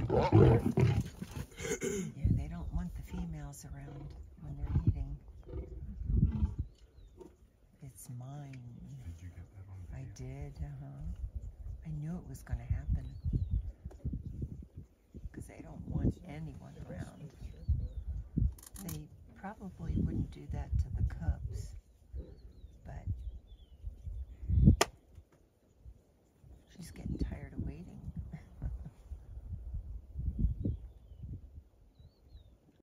Yeah, they don't want the females around when they're eating. It's mine. Did you get that on video? I did, I knew it was going to happen. Because they don't want anyone around. They probably wouldn't do that to the cub.